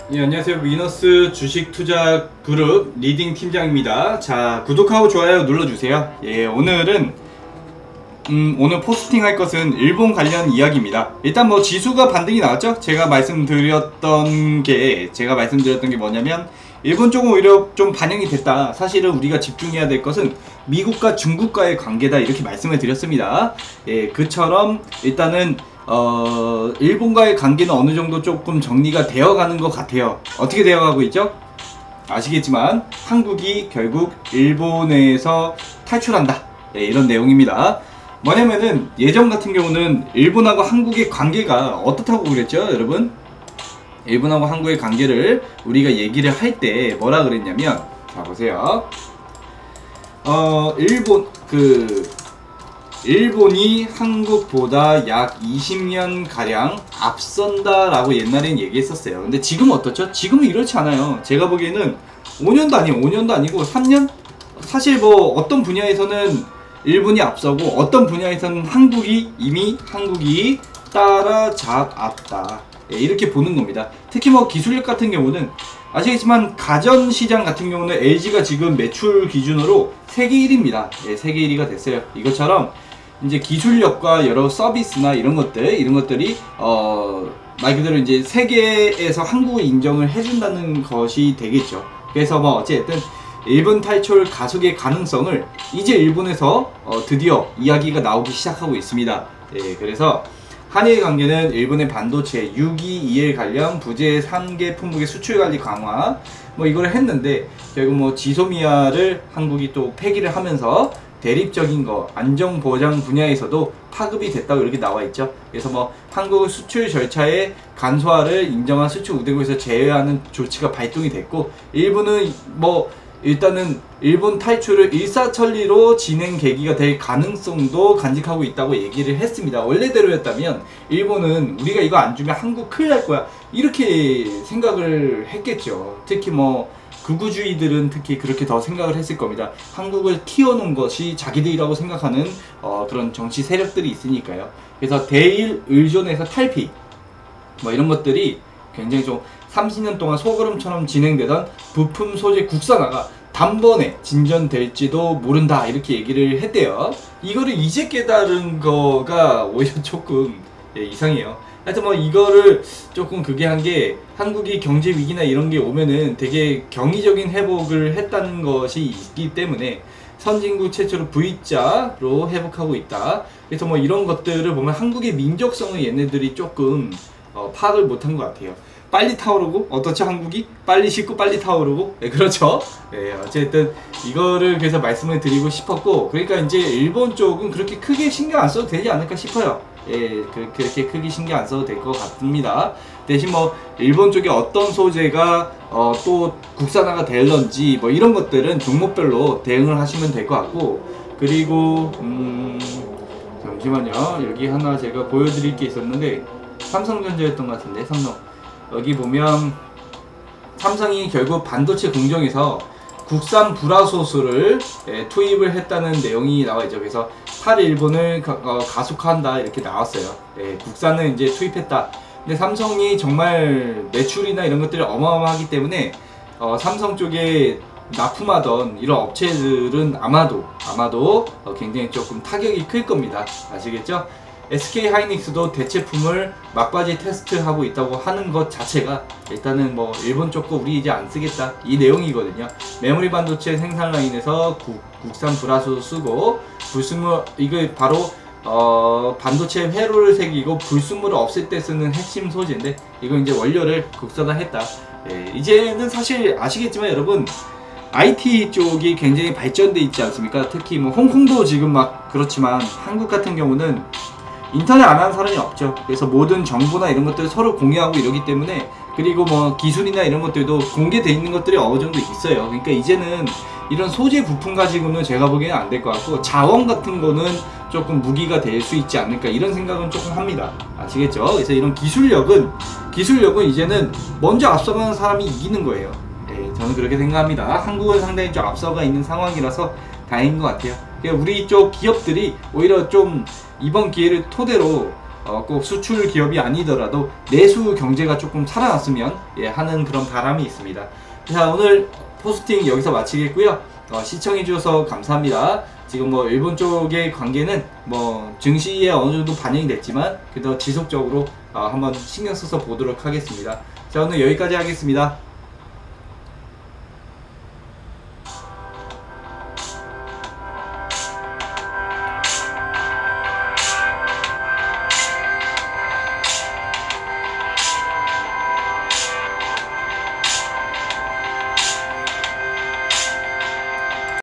예, 안녕하세요. 위너스 주식투자 그룹 리딩 팀장입니다. 자, 구독하고 좋아요 눌러주세요. 예, 오늘 포스팅 할 것은 일본 관련 이야기입니다. 일단 뭐 지수가 반등이 나왔죠? 제가 말씀드렸던 게 뭐냐면 일본 쪽은 오히려 좀 반영이 됐다. 사실은 우리가 집중해야 될 것은 미국과 중국과의 관계다, 이렇게 말씀을 드렸습니다. 예, 그처럼 일단은 일본과의 관계는 어느 정도 조금 정리가 되어가는 것 같아요. 어떻게 되어가고 있죠? 아시겠지만 한국이 결국 일본에서 탈출한다, 예, 이런 내용입니다. 뭐냐면은 예전 같은 경우는 일본하고 한국의 관계가 어떻다고 그랬죠, 여러분? 일본하고 한국의 관계를 우리가 얘기를 할 때 뭐라 그랬냐면, 자 보세요. 일본이 한국보다 약 20년 가량 앞선다 라고 옛날엔 얘기했었어요. 근데 지금 어떻죠? 지금은 이렇지 않아요. 제가 보기에는 5년도 아니고 3년? 사실 뭐 어떤 분야에서는 일본이 앞서고 어떤 분야에서는 한국이 따라잡았다, 예, 이렇게 보는 겁니다. 특히 뭐 기술력 같은 경우는 아시겠지만 가전시장 같은 경우는 LG가 지금 매출 기준으로 세계 1위입니다. 예, 세계 1위가 됐어요. 이것처럼 이제 기술력과 여러 서비스나 이런 것들이 말 그대로 이제 세계에서 한국을 인정을 해준다는 것이 되겠죠. 그래서 뭐 어쨌든 일본 탈출 가속의 가능성을 이제 일본에서 드디어 이야기가 나오기 시작하고 있습니다. 예, 그래서 한일 관계는 일본의 반도체, 유기, 이엘 관련 부재 3개 품목의 수출 관리 강화, 뭐 이걸 했는데 결국 뭐 지소미아를 한국이 또 폐기를 하면서 대립적인 거 안정 보장 분야에서도 파급이 됐다고 이렇게 나와 있죠. 그래서 뭐 한국 수출 절차의 간소화를 인정한 수출 우대국에서 제외하는 조치가 발동이 됐고, 일본은 뭐 일단은 일본 탈출을 일사천리로 진행 계기가 될 가능성도 간직하고 있다고 얘기를 했습니다. 원래대로였다면 일본은 우리가 이거 안 주면 한국 큰일 날 거야, 이렇게 생각을 했겠죠. 특히 뭐 극우주의들은 특히 그렇게 더 생각을 했을 겁니다. 한국을 키워놓은 것이 자기들이라고 생각하는 그런 정치 세력들이 있으니까요. 그래서 대일 의존에서 탈피, 뭐 이런 것들이 굉장히 좀 30년 동안 소그름처럼 진행되던 부품 소재 국산화가 단번에 진전될지도 모른다, 이렇게 얘기를 했대요. 이거를 이제 깨달은 거가 오히려 조금 이상해요. 하여튼 뭐 이거를 조금 그게 한 게, 한국이 경제 위기나 이런 게 오면은 되게 경이적인 회복을 했다는 것이 있기 때문에 선진국 최초로 V자로 회복하고 있다. 그래서 뭐 이런 것들을 보면 한국의 민족성을 얘네들이 조금 파악을 못한 것 같아요. 빨리 타오르고, 어떻죠? 한국이 빨리 식고 빨리 타오르고, 네, 그렇죠. 네, 어쨌든 이거를 그래서 말씀을 드리고 싶었고, 그러니까 이제 일본 쪽은 그렇게 크게 신경 안 써도 되지 않을까 싶어요. 예, 그렇게 크게 신경 안 써도 될 것 같습니다. 대신 뭐 일본 쪽에 어떤 소재가 또 국산화가 될런지 뭐 이런 것들은 종목별로 대응을 하시면 될 것 같고, 그리고 잠시만요. 여기 하나 제가 보여드릴 게 있었는데 삼성전자였던 것 같은데, 여기 보면 삼성이 결국 반도체 공정에서 국산 불화소수를 투입을 했다는 내용이 나와 있죠. 그래서 탈일본을 가속화한다, 이렇게 나왔어요. 국산을 이제 투입했다. 근데 삼성이 정말 매출이나 이런 것들이 어마어마하기 때문에 삼성 쪽에 납품하던 이런 업체들은 아마도 굉장히 조금 타격이 클 겁니다. 아시겠죠? SK하이닉스도 대체품을 막바지 테스트하고 있다고 하는 것 자체가 일단은 뭐 일본 쪽 거 우리 이제 안 쓰겠다, 이 내용이거든요. 메모리 반도체 생산 라인에서 국산 불화소 쓰고 불순물, 이거 바로 반도체 회로를 새기고 불순물을 없앨 때 쓰는 핵심 소재인데, 이거 이제 원료를 국산화했다. 예, 이제는 사실 아시겠지만 여러분, IT 쪽이 굉장히 발전돼 있지 않습니까? 특히 뭐 홍콩도 지금 막 그렇지만 한국 같은 경우는 인터넷 안 하는 사람이 없죠. 그래서 모든 정보나 이런 것들을 서로 공유하고 이러기 때문에, 그리고 뭐 기술이나 이런 것들도 공개되어 있는 것들이 어느 정도 있어요. 그러니까 이제는 이런 소재 부품 가지고는 제가 보기에는 안 될 것 같고, 자원 같은 거는 조금 무기가 될 수 있지 않을까, 이런 생각은 조금 합니다. 아시겠죠? 그래서 이런 기술력은 이제는 먼저 앞서가는 사람이 이기는 거예요. 네, 저는 그렇게 생각합니다. 한국은 상당히 좀 앞서가 있는 상황이라서 다행인 것 같아요. 우리 쪽 기업들이 오히려 좀 이번 기회를 토대로 꼭 수출 기업이 아니더라도 내수 경제가 조금 살아났으면 하는 그런 바람이 있습니다. 자, 오늘 포스팅 여기서 마치겠고요. 시청해주셔서 감사합니다. 지금 뭐 일본 쪽의 관계는 뭐 증시에 어느 정도 반영이 됐지만 그래도 지속적으로 한번 신경 써서 보도록 하겠습니다. 자, 오늘 여기까지 하겠습니다.